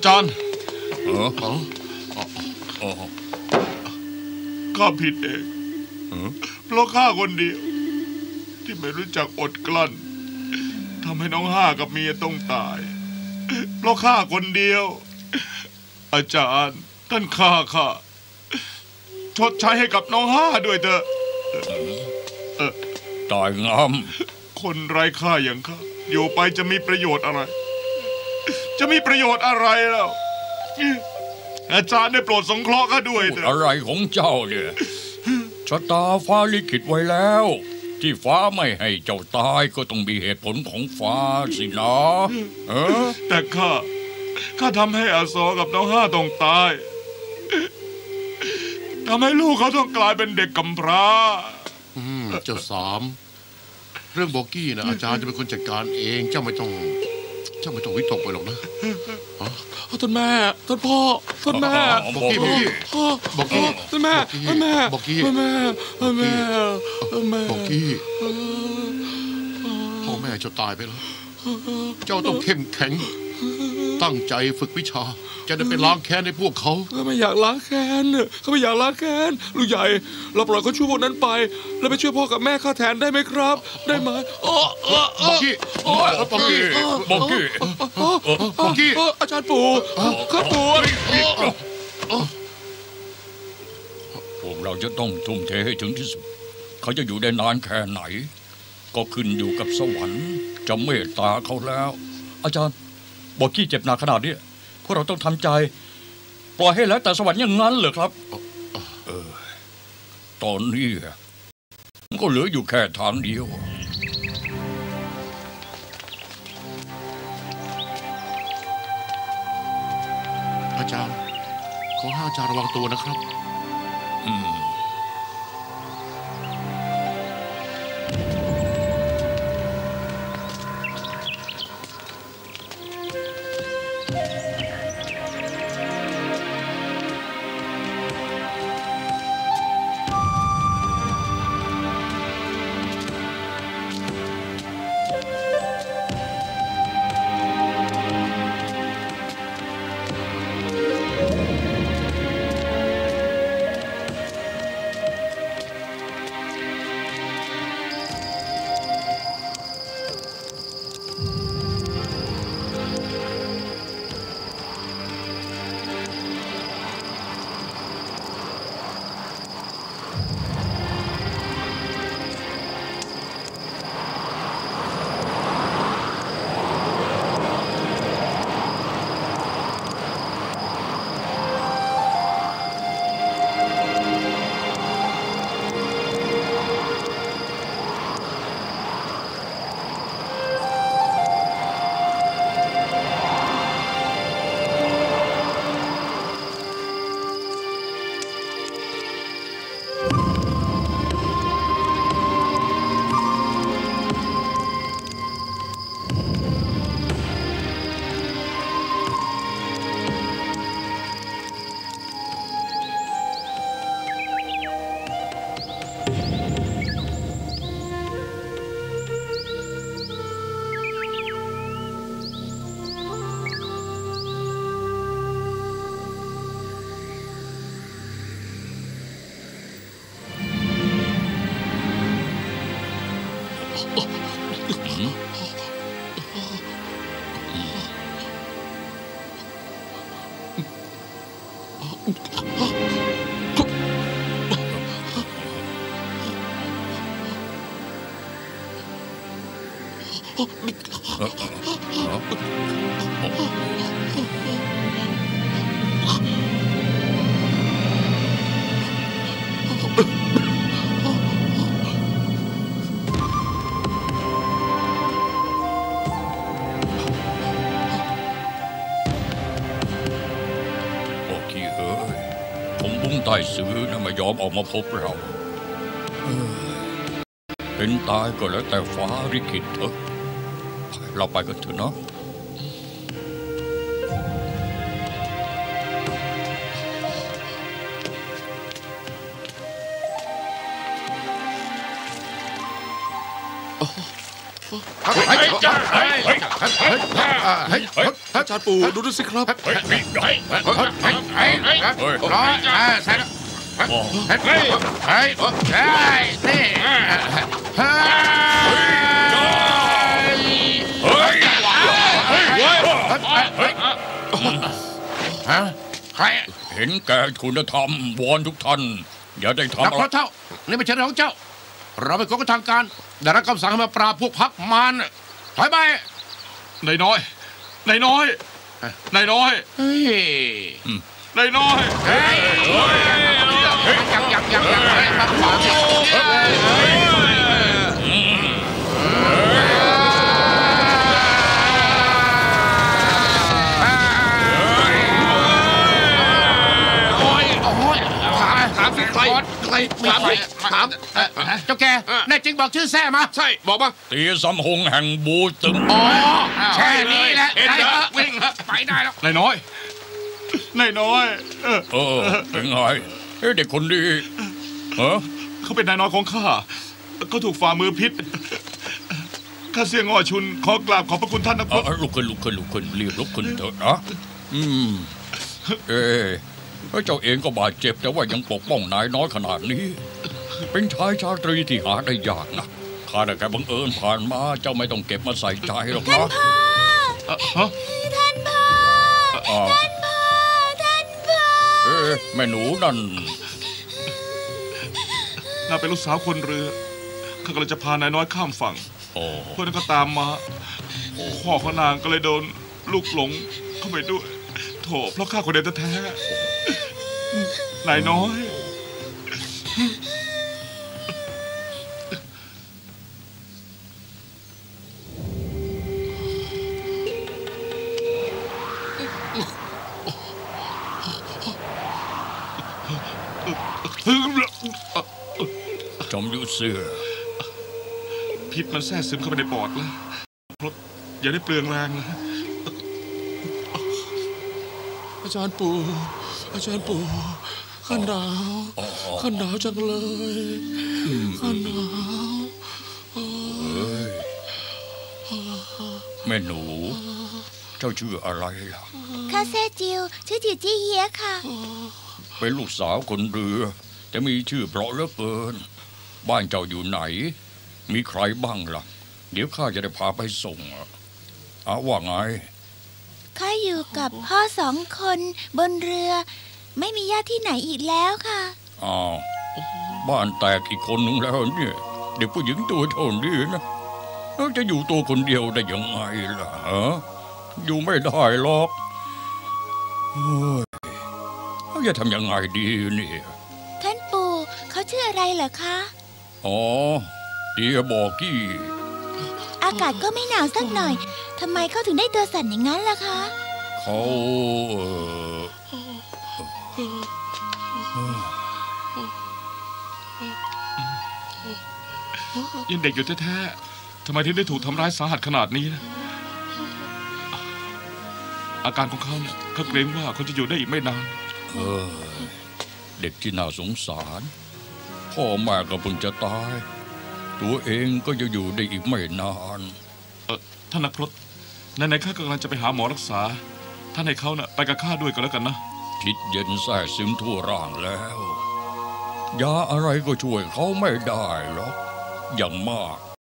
อาจารย์ข้าผิดเองเพราะข้าคนเดียวที่ไม่รู้จักอดกลั้นทำให้น้องห้ากับเมียต้องตายเพราะข้าคนเดียวอาจารย์ท่านข้าชดใช้ให้กับน้องห้าด้วยเถอะตายงามคนไร้ค่าอย่างข้าอยู่ไปจะมีประโยชน์อะไรจะมีประโยชน์อะไรแล้วอาจารย์ได้โปรดสงเคราะห์ข้าด้วยเถอะอะไรของเจ้าเนี่ยชะตาฟ้าลิขิตไว้แล้วที่ฟ้าไม่ให้เจ้าตายก็ต้องมีเหตุผลของฟ้าสินะแต่ข้าทำให้อาซอกับน้องห้าต้องตายทำให้ลูกเขาต้องกลายเป็นเด็กกำพร้าเจ้าสามเรื่องโบกี้นะอาจารย์จะเป็นคนจัดการเองเจ้าไม่ต้องวิตกไปหรอกนะท่านแม่ท่านพ่อท่านแม่โบกี้ท่านแม่โบกี้พ่อแม่จะตายไปแล้วเจ้าต้องเข้มแข็งตั้งใจฝึกวิชาจะได้ไปล้างแค้นในพวกเขาไม่อยากล้างแค้นเขาไม่อยากล้างแค้นลูกใหญ่เราปล่อยเขาช่วยพวกนั้นไปแล้วไปช่วยพ่อกับแม่ข้าแทนได้ไหมครับได้ไหมโบกี้อาจารย์ปู่ข้าปู่พวกเราจะต้องทุ่มเทให้ถึงที่สุดเขาจะอยู่ได้นานแค่ไหนก็ขึ้นอยู่กับสวรรค์จะเมตตาเขาแล้วอาจารย์บอกกี้เจ็บหนักขนาดนี้พวกเราต้องทำใจปล่อยให้แล้วแต่สวรรค์อย่างนั้นเหรอครับตอนนี้มันก็เหลืออยู่แค่ทางเดียวอาจารย์ขอให้อาจารย์ระวังตัวนะครับใต้ซื้อนะไม่ยอมออกมาพบเราเป็นตายก็แล้วแต่ฟ้าลิขิตเถอะเราไปกันเถอะเนาะอาจารย์ปู่ดูสิครับเห็นแก่คุณธรรมวอนทุกท่านอย่าได้ทำนักอะพไรระเจ้านี่ไม่ใช่เรื่องของเจ้า เราเป็นคนทางการได้รับคำสั่งให้มาปราบพวกพักมารถอยไปนายน้อยนายน้อยนายน้อยเฮ้ยนายน้อยเฮ้ยยังมาขวางถามสิใครถามเจ้าแกแน่จริงบอกชื่อแซ่มาใช่บอกมาตีสำหงแห่งบูตึงอ๋อแค่นี้แหละเห็นเหรอวิ่งไปได้แล้วนายน้อยนายน้อยเป็นไงเด็กคนดีเขาเป็นนายน้อยของข้าเขาถูกฝ่ามือพิษข้าเสี่ยงอ้อชุนขอกราบขอบพระคุณท่านนะครับลุกขึ้นรีบลุกขึ้นเถอะนะเจ้าเองก็บาดเจ็บแต่ว่ายังปกป้องนายน้อยขนาดนี้ เป็นชายชาตรีที่หาได้ยากนะข้าได้แค่บังเอิญผ่านมาเจ้าไม่ต้องเก็บมาใส่ใจหรอกนะท่านพ่อแม่หนูนั่นน่าเป็นลูกสาวคนเรือข้ากำลังจะพานายน้อยข้ามฝั่ง เพื่อนก็ตามมาพ่อของนางก็เลยโดนลูกหลงเข้าไปด้วยโถเพราะข้าคนเดียวแท้ๆนายน้อยจอมยุทธเสือพิษมันแทรกซึมเข้าไปในปอดแล้วเพราะอย่าได้เปลืองแรงนะอาจารย์ปู่ข้าหนาวจังเลยข้าหนาวแม่หนู เจ้าชื่ออะไรล่ะข้าแซ่จิวชื่อจิวจี้เฮียค่ะเป็นลูกสาวคนเรือแต่มีชื่อเพราะเหลือเกินบ้านเจ้าอยู่ไหน มีใครบ้างล่ะ เดี๋ยวข้าจะได้พาไปส่งว่าไงข้าอยู่กับพ่อ2 คนบนเรือ ไม่มีญาติที่ไหนอีกแล้วค่ะอ้าวบ้านแตกอีกคนหนึ่งแล้วเนี่ยเด็กผู้หญิงตัวเท่านี้นะแล้วจะอยู่ตัวคนเดียวได้ยังไงล่ะอยู่ไม่ได้หรอกเฮ้ยจะทำยังไงดีเนี่ยท่านปู่เขาชื่ออะไรเหรอคะเดียบอกกี้อากาศก็ไม่หนาวสักหน่อยทำไมเขาถึงได้ตัวสั่นอย่างนั้นล่ะคะเขายังเด็กอยู่แท้ๆทำไมถึงได้ถูกทำร้ายสาหัสขนาดนี้นะอาการของเขาเนี่ยเขาเกรงว่าเขาจะอยู่ได้อีกไม่นานเด็กที่น่าสงสารพ่อแม่ก็เพิ่งจะตาย ตัวเองก็จะอยู่ได้อีกไม่นานท่านนักพรตไหนๆข้ากำลังจะไปหาหมอรักษาท่านให้เขาไปกับข้าด้วยก็แล้วกันนะพิษเย็นแทรกซึมทั่วร่างแล้วยาอะไรก็ช่วยเขาไม่ได้หรอกอย่างมาก